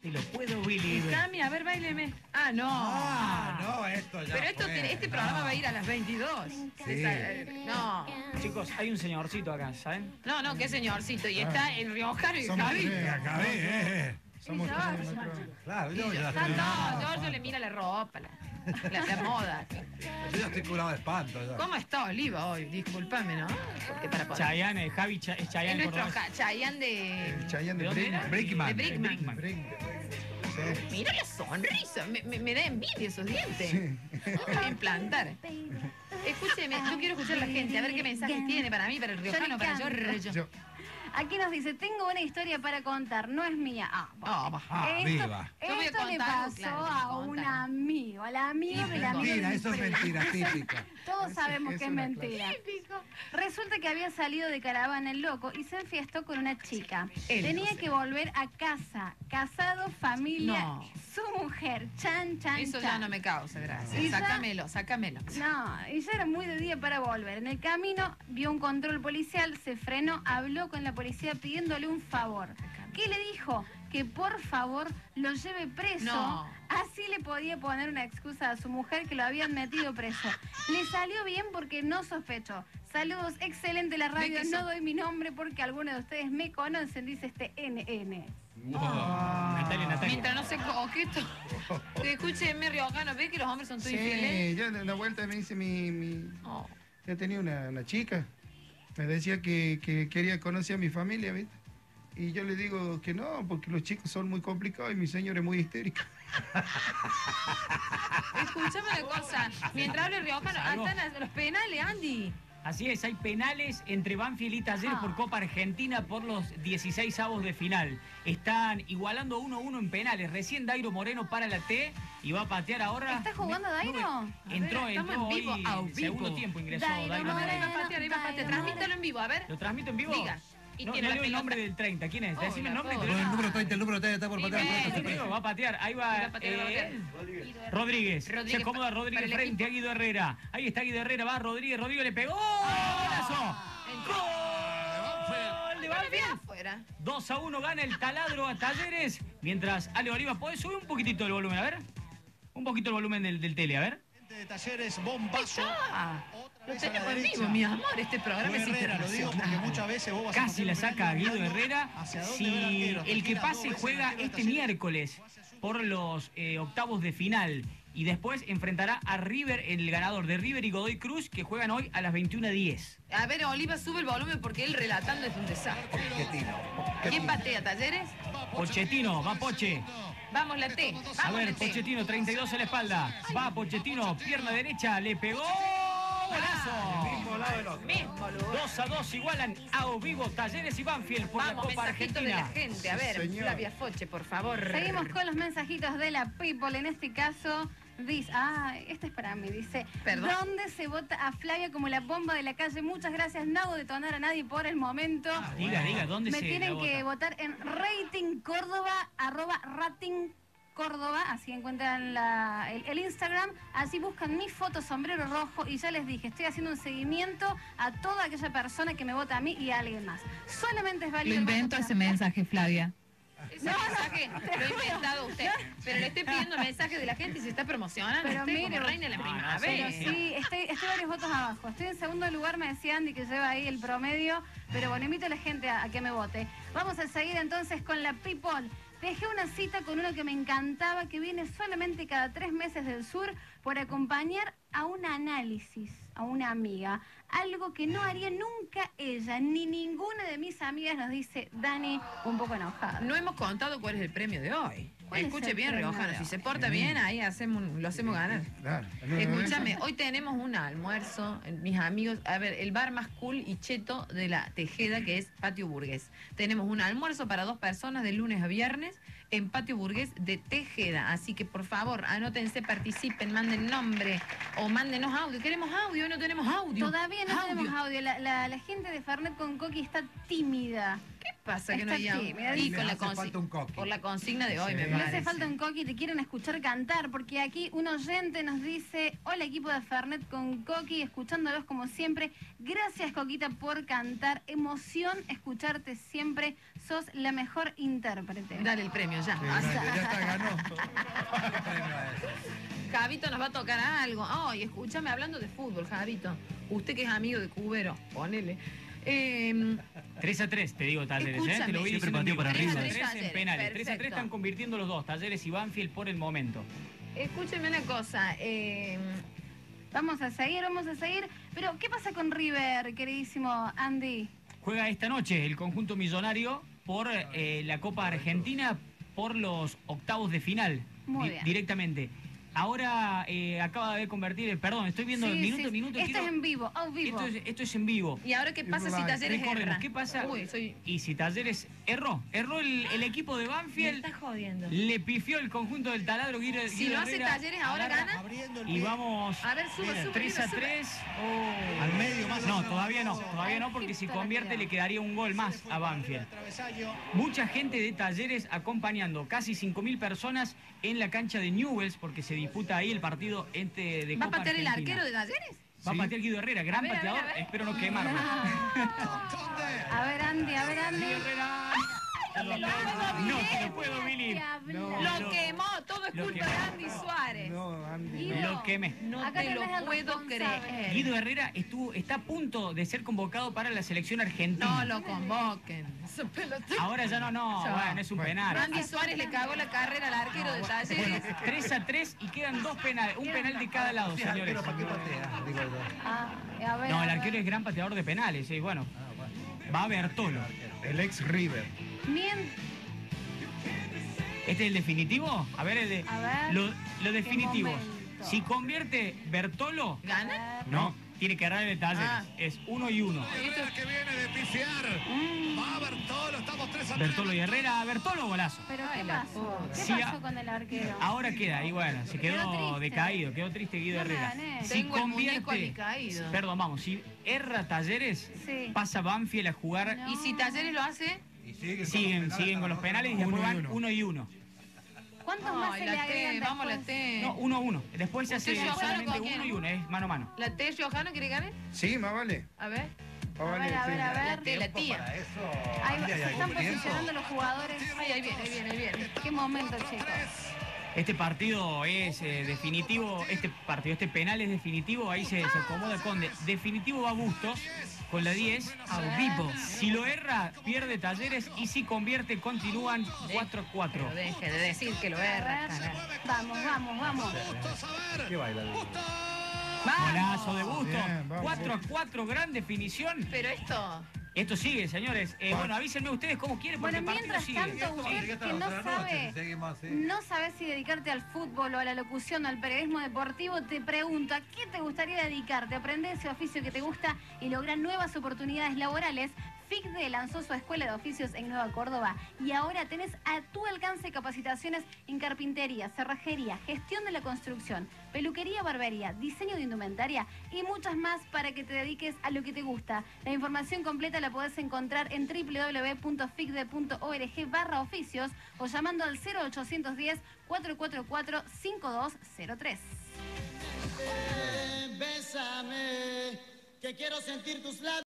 te lo puedo bailar. Cami, a ver, baileme. Ah, no. Ah, no, esto ya. Pero esto este programa va a ir a las 22. Sí. No. Chicos, hay un señorcito acá, ¿saben? No, no, qué señorcito. Y está el riojano y Somos Javi. tres. Acabé, Somos Claro, yo ya Está estoy. todo, Giorgio le mira la ropa, la moda. Yo ya estoy curado de espanto. Ya. ¿Cómo está Oliva hoy? Discúlpame, ¿no? Porque para poder... Chayanne, Javi es Es Chayanne nuestro cordobés. Chayanne de... El Chayanne ¿De de dónde era? Brickman. De Brickman. Sí. Mira la sonrisa. Me da envidia esos dientes. Me voy a implantar. Escúcheme, yo quiero escuchar a la gente, a ver qué mensajes tiene para mí, para el riojano, para Giorgio. Aquí nos dice, tengo una historia para contar, no es mía. Viva. Yo voy a Esto le contar algo, pasó claro, a voy a un contar. amigo, al amigo Sí, del pero amigo de Mentira, mi eso es prima. mentira, típico. Todos sabemos es que es una mentira. Resulta que había salido de caravana el loco y se enfiestó con una chica. Él, Tenía José. que volver a casa, casado, familia, No. su mujer, chan, chan, Eso chan. ya no me causa gracia. Y ya- Sácamelo, sácamelo. No, y ya era muy de día para volver. En el camino vio un control policial, se frenó, habló con la policía pidiéndole un favor. ¿Qué le dijo? Que por favor lo lleve preso. No. Así le podía poner una excusa a su mujer que lo habían metido preso. Le salió bien porque no sospechó. Saludos, excelente la radio. que No son- doy mi nombre porque algunos de ustedes me conocen, dice este NN. Natalia. Mientras no se coqueto. Escúcheme, riojano, ¿ves que los hombres son todos infieles? Sí, yo en la vuelta me dice Oh. yo tenía una chica. Me decía que quería conocer a mi familia, ¿viste? Y yo le digo que no, porque los chicos son muy complicados y mi señora es muy histérica. Escúchame una cosa. Mientras hable riojano, Salvo. están los penales, Andy. Así es, hay penales entre Banfield y Talleres por Copa Argentina por los 16avos de final. Están igualando 1-1 en penales. Recién Dairo Moreno para la T y va a patear ahora. ¿Está jugando Dairo? Entró Estamos en vivo, hoy, a vivo. segundo tiempo ingresó Dairo Dairo A ver, ahí Moreno. va a patear, ahí va a patear. Transmítelo en vivo, a ver. ¿Lo transmito en vivo? Diga. Y No, tiene no la leo el pelota. nombre del 30. ¿Quién es? Hola, Decime el nombre. hola. te lo- El número 30 está por Y patear. ven. Te digo, va a patear. Ahí Va va. a patear, va a patear. Rodríguez. Rodríguez Se acomoda para Rodríguez el frente a Guido Herrera. Ahí está Guido Herrera. Va Rodríguez. Rodríguez le pegó. ¡Golazo! ¡Gol de Banfield! Afuera. 2-1 gana el taladro a Talleres. Mientras Ale Oliva, ¿podés subir un poquitito el volumen? A ver. Un poquito el volumen del tele, a ver. De Talleres, bombazo. Ah, Otra lo vez a la tenemos en derecha. vivo, mi amor. Este programa Fue es Herrera, lo digo porque internacional. muchas veces vos vas a Casi la encontrar un saca penal Guido mirando Herrera. hacia dónde Si va el arquero. el que Gira pase dos veces juega el arquero de este Talleres. miércoles por los octavos de final. Y después enfrentará a River, el ganador de River y Godoy Cruz, que juegan hoy a las 21:10. A ver, Oliva, sube el volumen porque él relatando es un desastre. ¿Quién patea, Talleres? Pochettino, va Poche. Vamos, la T. A Vamos, ver, la T. Pochettino, 32 en la espalda. Va Pochettino, pierna derecha, le pegó. ¡Golazo! Mismo lugar. 2-2 igualan a vivo Talleres y Banfield por Vamos, la Copa mensajitos de la Argentina. gente. A ver, señor. Flavia Foche, por favor. Seguimos con los mensajitos de la People. En este caso, dice, este es para mí, dice, Perdón. ¿dónde se vota a Flavia como la bomba de la calle? Muchas gracias, no hago detonar a nadie por el momento. Diga, ¿dónde Me se tienen la que vota? votar en Rating Córdoba, @Rating Córdoba, así encuentran el Instagram, así buscan mi foto sombrero rojo y ya les dije, estoy haciendo un seguimiento a toda aquella persona que me vota a mí y a alguien más. Solamente es Lo válido el voto invento para ese Flavia. mensaje, Flavia. Ese mensaje lo ha inventado usted. Pero le estoy pidiendo mensajes de la gente y se está promocionando. Pero Usted mire, como reina de la no, primavera. Pero sí, estoy varios votos abajo. Estoy en segundo lugar, me decía Andy que lleva ahí el promedio. Pero bueno, invito a la gente a que me vote. Vamos a seguir entonces con la People. Dejé una cita con uno que me encantaba, que viene solamente cada 3 meses del sur por acompañar a un análisis, a una amiga. Algo que no haría nunca ella, ni ninguna de mis amigas, nos dice Dani, un poco enojada. No hemos contado cuál es el premio de hoy. ¿Cuál es Escuche el bien, premio Riojano. de Si hoy? se porta bien, ahí lo hacemos ganar. Claro. Escúchame, hoy tenemos un almuerzo, mis amigos, a ver, el bar más cool y cheto de la Tejeda, que es Patio Burgués. Tenemos un almuerzo para 2 personas de lunes a viernes en Patio Burgués de Tejeda. Así que, por favor, anótense, participen, manden nombre o mándenos audio. Queremos audio, hoy no tenemos audio. Todavía no tenemos audio. La gente de Fernet con Coqui está tímida. ¿Qué pasa que no Está hay tímida, audio? Y dice. con la Le hace falta un coqui. por la consigna de hoy, Sí. me Le Le parece. hace falta un Coqui, te quieren escuchar cantar, porque aquí un oyente nos dice, hola equipo de Fernet con Coqui, escuchándolos como siempre. Gracias Coquita por cantar, emoción escucharte siempre, sos la mejor intérprete. Dale el premio ya. Ya está, ganó. Javito nos va a tocar algo. Ay, escúchame, hablando de fútbol, Javito. Usted que es amigo de Cubero, ponele. 3-3, te digo, Talleres, te lo Escúchame. voy Siempre diciendo. partido para arriba. 3-3 en Talleres, penales. 3-3 perfecto. están convirtiendo los dos, Talleres y Banfield por el momento. Escúcheme una cosa. Vamos a seguir. Pero, ¿qué pasa con River, queridísimo Andy? Juega esta noche el conjunto millonario por la Copa Argentina por los octavos de final. Muy bien. Directamente. Ahora acaba de convertir, perdón, estoy viendo Sí, minuto. Esto quiero- es en vivo, vivo. Esto es en vivo. ¿Y ahora qué pasa si Talleres Recordemos, erra? ¿qué pasa? Uy, Y si Talleres erró el equipo de Me Banfield, está jodiendo. le pifió el conjunto del taladro Guido Si lo hace Herrera, Talleres, ¿ahora agarra gana? Abriendo el Y pie. vamos A ver, sube, sube. 3-3. Al medio más. No, todavía no, porque si convierte le quedaría un gol más a Banfield. Travesaño. Mucha gente de Talleres acompañando, casi 5.000 personas en la cancha de Newell's, porque se disputa ahí el partido de ¿Va a Copa patear el Argentina. arquero de Talleres? Va a patear Guido Herrera, gran A ver, a ver, pateador, a ver. espero no quemarlo. A ver, Andy. Guido Herrera. No te lo puedo, Billy. No. Lo quemó, todo es Lo culpa quemó. de Andy Suárez. No, Andy. Guido. Lo quemé. No Acá te lo tenés al puedo responsable. creer. Guido Herrera está a punto de ser convocado para la selección argentina. No lo convoquen. Ahora ya no, Ya. bueno, es un penal. Andy Suárez le cagó la carrera al arquero de Talleres. 3-3 y quedan dos penales, un penal de cada lado, señores. Pero ¿para qué patea? Digo yo. A ver, No, a el ver. arquero es gran pateador de penales, bueno. Va a Bertolo. El ex River. ¿Este es el definitivo? A ver, A ver. Lo definitivo. momento. Si convierte Bertolo, ¿Gana? no, tiene que agarrar el Talleres. Ah. Es 1-1. Herrera que viene de pifiar. Va Bertolo, estamos 3-3. Bertolo y Herrera, Bertolo golazo. ¿Pero Ay, qué la pasó? puta. ¿Qué Sí, pasó con el arquero? Ahora queda, y bueno, se Quedó quedó triste. decaído, quedó triste Guido No me Herrera. gané. Si Tengo el muñeco alicaído. perdón, vamos, si erra Talleres, Sí. pasa Banfield a jugar, No. ¿Y si Talleres lo hace? Y siguen con los penales y después van 1-1. ¿Cuántos más Ay, se le la agregan T, vamos a la después? T. No, 1-1. Después se hace ¿Usted Giovanni solamente con quién? 1-1, es mano a mano. ¿La T Giojano quiere ganar? Sí, más vale. A ver. Más vale, a ver, sí. a ver. La T, la tía. Para eso. Ahí Andy, se ¿hay están algún tiempo? posicionando los jugadores. Ay, ahí viene. Qué momento, chicos. Este partido es definitivo, este penal es definitivo, ahí se acomoda Conde. Definitivo va Bustos con la 10 a vivo. Si lo erra, pierde Talleres y si convierte, continúan 4-4. Pero deje de decir que lo A erra, ver. carajo. Vamos. Bustos, a ver. ¿Qué baila? Golazo de Bustos. Bien, vamos. 4-4, gran definición. Pero esto... Esto sigue, señores. Bueno, avísenme ustedes cómo quieren porque Bueno, el partido mientras sigue. tanto, usted que no sabe, Seguimos así. no sabes si dedicarte al fútbol o a la locución o al periodismo deportivo, te pregunto, ¿a qué te gustaría dedicarte? Aprender ese oficio que te gusta y lograr nuevas oportunidades laborales. FICDE lanzó su escuela de oficios en Nueva Córdoba y ahora tenés a tu alcance capacitaciones en carpintería, cerrajería, gestión de la construcción, peluquería, barbería, diseño de indumentaria y muchas más para que te dediques a lo que te gusta. La información completa la podés encontrar en www.ficde.org/oficios o llamando al 0810 444 5203. Bésame, que quiero sentir tus labios.